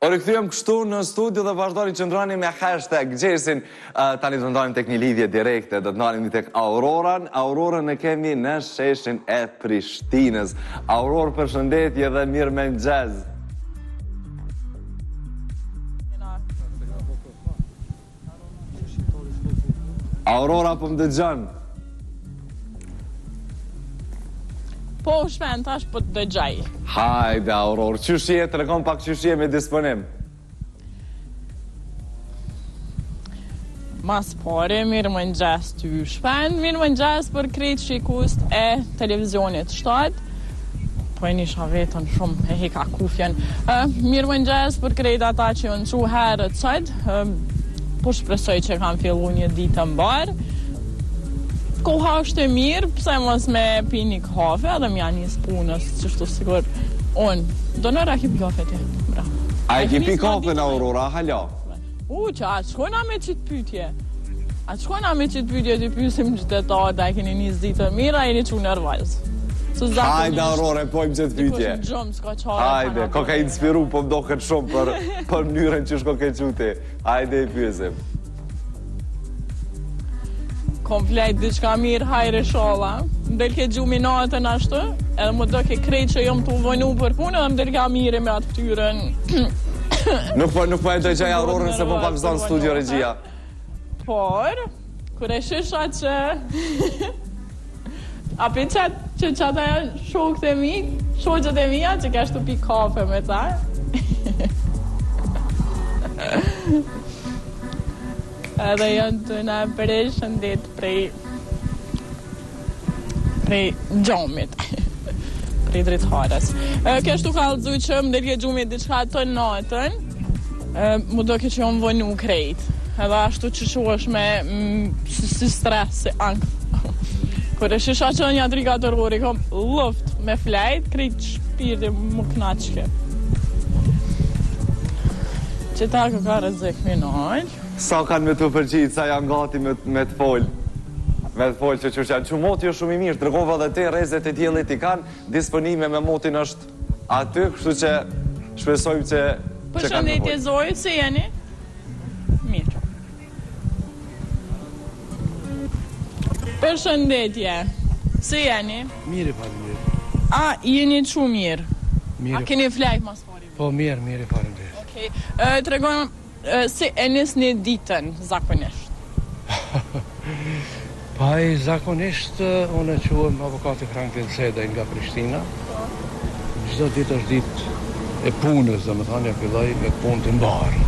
O rikthyem kështu në studio dhe vazhdoni qëndroni me hashtag Gjesin. Tani do ndalim tek një lidhje direkte, do të ndalim tek Auroran. Aurorën e kemi në sheshin e Prishtinës. Aurorë, përshëndetje dhe mirë me ngjez. Aurora, po më dëgjon? Po, shpen, tash po të dëgjaj. Hajde, Aurorë, qysh je, tregon pak qysh je me disponim. Mas pare, mirë më ngjes ty shpen, mirë më ngjes për krejt shikust e televizionit shtat. Po e nisha vetën shumë, e heka kufjen. Mirë më ngjes për krejt ata që janë çu herët sot. Po shpresoj që kam fillu një ditë mbar. Koha është e mirë, pse mos me pi një kafe, edhe m'ja njës punës, qështu sigur. Do nëra hip kafe ti, bra. A e ki pi kafe në Aurora, hala? Që a shkojna me qitë pytje. A shkojna me qitë pytje të pysim qytetarët, a e keni njës ditë mirë, a e një që nërvajz. Hajde, Aurora, pojmë qëtë pytje. Hajde, ko ka inspiru, po mdo këtë shumë për mënyrën që shko ke quti. Hajde i pysim. Komplet diçka mirë, hajre shola. Mdel ke gjumi natën ashtu, edhe më do ke krejt që jom të uvojnu për punë, edhe mdel ka mirë me atë ftyrën. Nuk po e dëgjaj Aurorën se po pak zonë studio regjia. Por, kur e shisha që... Api që qata shokët e mi, shoqët e mija që ka shtu pi kafe me ta. Edhe janë të në përshëndet prej gjomit, prej drejtharës. Kështu ka lëzu që më delje gjumit diçka të natën, mu do ke që jonë vënu krejt. Edhe ashtu që shuash me si stres, si angth. Kër e shisha që një 3-4 orë, kom luft me flejt, krejt shpirti më knaqke. Që ta ka rëzik minoj. Sa kanë me të përgjit, sa janë gati me të folë. Me të folë që janë. Që moti është shumë i mirë, tregova dhe te rezet e tjellit i kanë, disponime me motin është aty, kështu që shpresojmë që kanë me folë. Përshëndetje Zojë, si jeni? Mirë. Përshëndetje, si jeni? Mirë, mirë. A, jeni që mirë? Mirë. A keni flejt mas pari? Po, mirë, mirë. Okej, tregojmë, si e njës një ditën, zakonisht? Pa i zakonisht, unë e quëm avokati Franklin Sede nga Prishtina. Çdo ditë është ditë e punës, dhe më thani, ja filloj me punë të mbarë.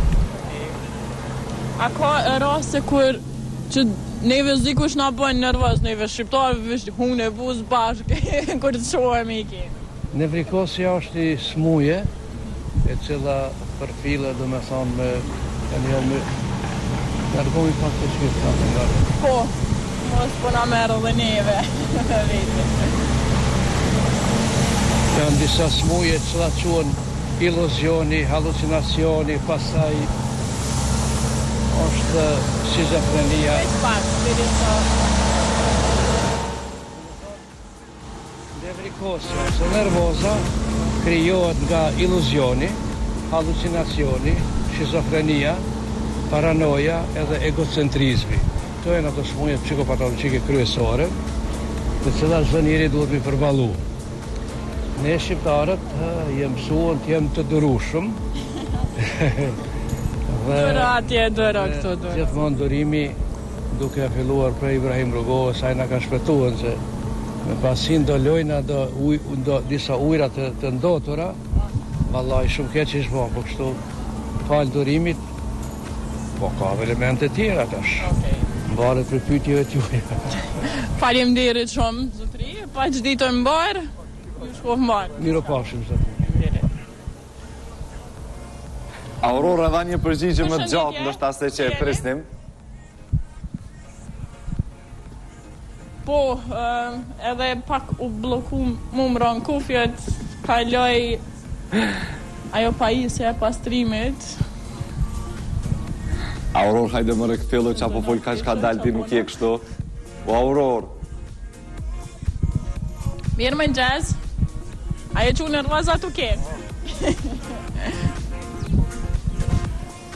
A ka raste kur që neve zikush na bëjnë nervës, neve shqiptarë vështë hunë e buzë bashkë, kur të shohemi i kemi? Nevrikosja është i smuje, e cila për file, dhe me thonë, me nërgohi pak të shkifta të nga. Po, mos po na merë dhe neve. Janë disa smuje cila quen iluzioni, halucinacioni, pasaj është shizofrenia. Nevrikosja ose nervoza krijohet nga iluzioni, halucinacioni, shizofrenia, paranoja edhe egocentrizmi. Këto janë ato smuje psikopatologjike kryesore, të cilat çdo njeri duhet mi përballu. Ne shqiptarët jem mësuar të jem të durueshëm. Dura atje, dura këtu, dura. Gjithmonë durimi duke filluar prej Ibrahim Rugove, sa na ka shpëtuar se me pasin do lojna do disa ujra të ndotura, vallahi shumë keq ish bën, po kështu fal durimit, po ka elemente tjera tash. Okej. Mbaret për pyetjeve tuaja. Faleminderit shumë, zotëri, pa që ditë mbar, ju shkoj mbar. Miropafshim, zotëri. Aurora dha një përgjigje më të gjatë, ndoshta se që e prisnim. Po, edhe pak u bloku mu më rënë kufjet, kaloj ajo pajisja e pastrimit. Auror, hajde më rekëfillu që apo folë ka që ka dalë ti nuk je kështu. O, Auror. Mirë më njëzë. A e që nervoza tu ke?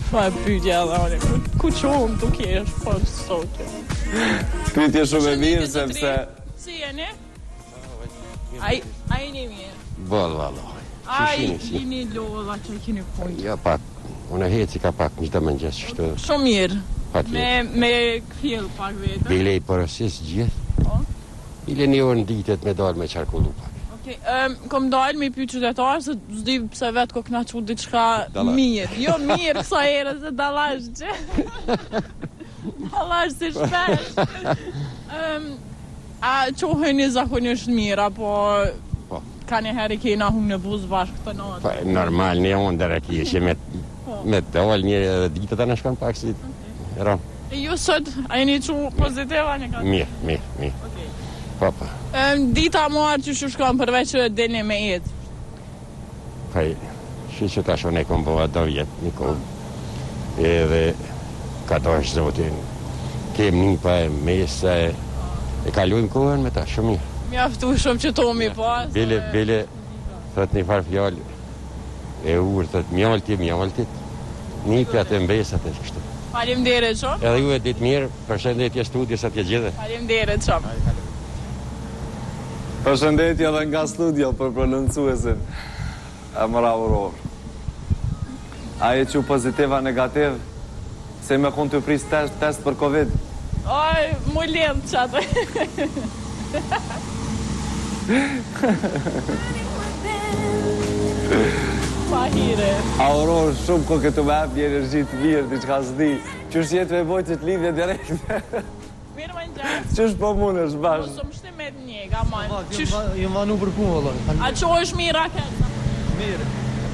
Pa e pyetja edhe unë. Ku qohëm tu kesh, po sot. Pyetje shumë e mirë sepse Si jeni? Ai jeni mirë. Valla. Ai jeni lodha që keni punë. Ja pak, unë heci ka pak një të mëngjes kështu. Shumë mirë. Patjetër. Me kfill pak vetë. Bile i porosis gjithë. Po. Bile një orë në ditet me dalë me qarkullu pak. Okej, kom dalë me pyet qytetarë se s'di pse vetë ko kna qu diçka mirë. Jo mirë kësa herë se dallash që. Dallash si shpesh. A qoheni zakonisht mirë, apo ka një herë i kena humë në buzë bashkë të natë? Po, normal, një unë dërë kishe me dalë një ditet të në shkon pak si ram. E ju sot, a jeni qu pozitiva një ka? Mirë. Po. Dita marë që shu shkon përveç që delni me jetë? Paj, që tash unë e kom bëva do vjetë një kohë. Edhe ka dosh zotin. Kem një pa e mesa e kalujmë kohën me ta shumë mirë. Mjaftu shumë që tomi pas. Bile, thët një farë fjallë. E urë, thët mjaltit. Një pjatë e mbesat e kështë. Faleminderit shumë. Edhe ju e ditë mirë, përshëndetje studios atje gjithë. Faleminderit shumë. përshëndetje edhe nga studio për prononcuesin e mëra Aurorë. A e që pozitiva, negativ? Se me konë të pris test për Covid? Oj, mu lëndë që atë. Pa hire. Aurorë, shumë ko këtu me ap një energji të mirë, diçka s'di. Qësh jetë me vojtit lidhje direkte? Mirë më në gjasë. Qësh po mund është Po bashkë? së më shtimet një, ga majnë. Jëm vanu për punë, vëllaj. A që është mirë a këtë? Mirë.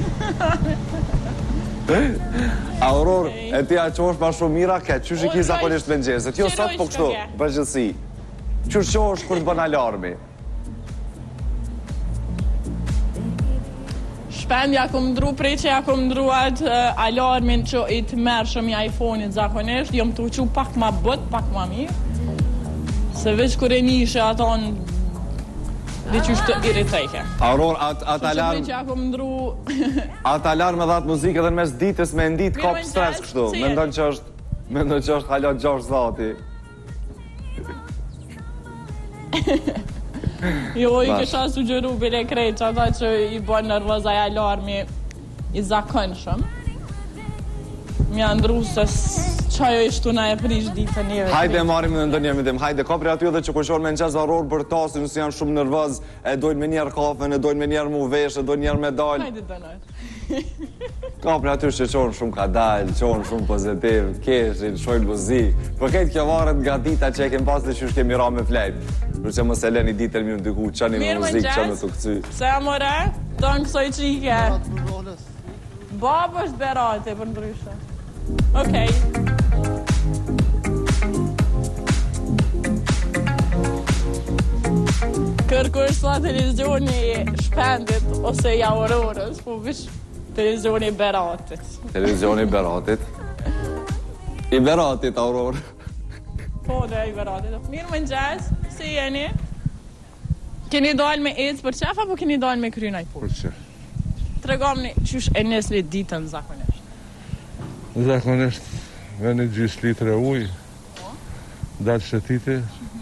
Aurorë, e ti a që është pa shumë mira këtë, qësh i ki zakonisht me nxesit? Jo, sot po kështu, përgjithsi. Qësh që është kur të bën alarmi? Shpend ja kom ndru, prej që ja kom ndruat alarmin që i të merë shumë i iPhone-it zakonisht, jom të uqu pak ma bët, pak ma mirë. Se veç kër e nishe aton, dhe që është të iritejke. Aurorë, atë alarm... Që ja kom ndru... Atë alarm edhe atë muzikë edhe në mes ditës me ndit kap Mirë, stres mëngjes, kështu. si Mendon që është hala 6 zati. Jo, i kësha sugjeru bile krejt që ata që i bën nervoza i alarmi i zakonshëm. Mja ndru se qajo ishtu na e prish ditën neve. Hajde e marim në ndonjë mendim. Hajde, ka prej aty edhe që kushon me në qes Aurorë për tasë, nësë janë shumë nervoz, e dojnë me njerë kafen, e dojnë me njerë mu vesh, e dojnë njerë me dalë. Hajde dënojt. Ka prej aty që qonë shumë ka dalë, qonë shumë pozitiv, keshin, shojnë muzikë. Për këtë kjo varet nga dita që e kem pas dhe që është kemi ra me flejtë. Për që mos e leni ditër mjë ndiku, qëni me muzikë, qëni të këcy. Se amore, tonë kësoj qike. Babë është berate për ndryshe. Okej. Kërkush sa televizioni shpendit ose i Aurorës, po vish televizioni i beratit. Televizioni i beratit. I beratit, Aurorë. Po, dhe i beratit. Mirë më nxes, si jeni? Keni dalë me ecë për qef, apo keni dalë me krynaj? Për që? Tregomni qysh e nesli ditën zakonisht. Zakonisht me një gjys litre uj, dalë shëtiti,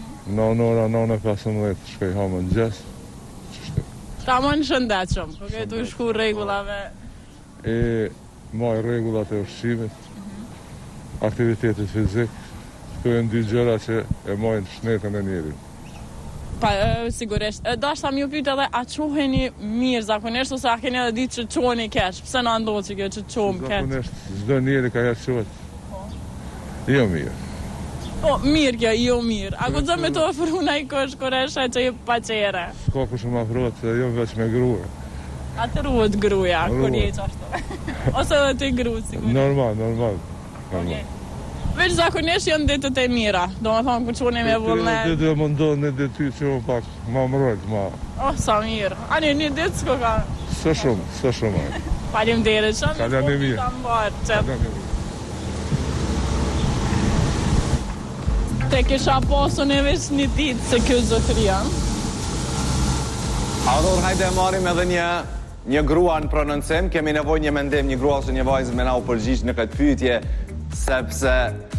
9:15 shkoj hamë në gjes. Ta më në shëndetshëm, po këtu shku regullave. E maj regullat e ushqimit, aktivitetit fizik, këto e në dy gjëra që e majnë shnetën e njerit. Pa, sigurisht. Dashta më ju pyet edhe, a qoheni mirë zakonisht, ose a keni edhe ditë që qoheni keq? Pse na ndodh që kjo që qohem keq? Zakonisht, çdo njeri ka ja qohet. Jo mirë. Po, mirë kjo, jo mirë. A guxon me të ofru naj kosh qohesh që i paqere? S'ka kush më afrohet, se jo veç me grua. Atë ruhet gruaja, kur Ruhet. je qashtu. Ose edhe ti gru, sigurisht. Normal. Okej. Veç zakonisht janë ditët e mira. Do me thonë, kur qoni me vullnet. Dhe më ndonë në dhe ty që më pak ma mërojt, ma... Oh, sa mirë. Ani, një ditë s'ko ka. Së shumë. Faleminderit shumë. Kalani mirë. Ta mbarë, që te kisha pasun e veç një ditë se kjo zotëria. Aurorë, hajde e marim edhe një një grua në prononcim, kemi nevoj një mendim, një grua ose një vajzë me na u përgjigj në këtë pyetje, sepse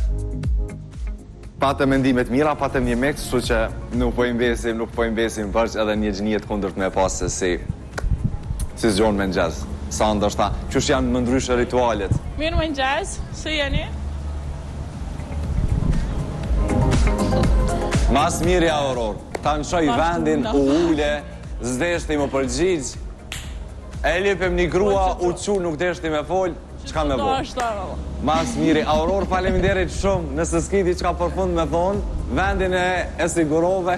patëm mendimet mira, patëm një mix, kështu që nuk po investim vërç edhe një gjënijet kundërt me pas se si zgjon me nxez. Sa ndoshta, qysh janë më ndryshe ritualet? Mirë më nxez, si jeni? Mas miri Auror, ta në shoj vendin, u ule, zdeshti më përgjigj, e lipem një grua, u qu nuk deshti me fol, qka me bo? Mas miri Auror, faleminderit shumë, nëse s'kiti qka për fund me thonë, vendin e sigurove.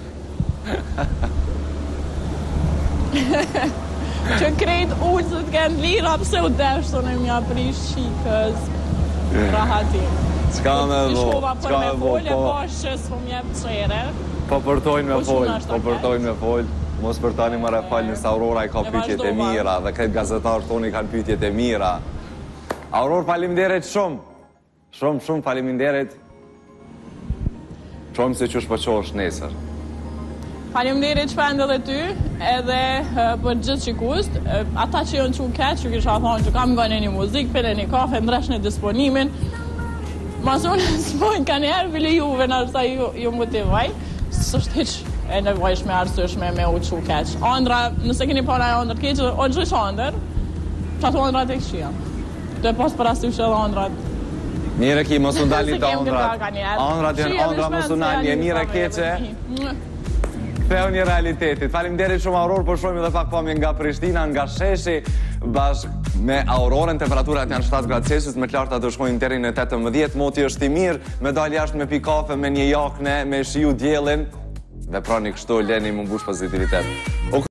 Që krejt ullëzët kënë lira, pëse u deshtën e mja prish shikës rahatin. Qka me bo? Shkova për me fol e bash që s'po mjep qere. Po përtojnë me fol, mos për tani më refal nësë Aurora i ka pyetjet e mira dhe këtë gazetarë toni kanë pyetjet e mira. Auror, faleminderit shumë. Shumë faleminderit. Shumë se qysh po qosh nesër. Faleminderit shpend edhe ty, edhe për gjithë qikust. Ata që jonë që keq, që kisha thonë që kam gane një muzik, pele një kafe, ndresh një disponimin. Masone s'pojnë ka njerë, bile juve në arsa ju motivaj. Sështë heq e nevojshme, arsyeshme me u që keq. Andra, nëse keni para e andrat keq, o gjithë andër, që ato andrat e këshia. Të e pas për asysh edhe andrat. Mire ki, mos undalni të andrat. Andrat janë andra, mos undalni, mire keqe. Ktheu një realitetit. Faleminderit shumë Auror, po shohim edhe pak pamje nga Prishtina, nga sheshi, bashkë me Aurorën. Temperaturat janë 7 gradë Celsius, me të larta do shkojnë deri në 18. Moti është i mirë, me dalë jashtë me pi kafe, me një jakne, me shiju diellin. Veproni kështu, leni më mbush pozitivitet.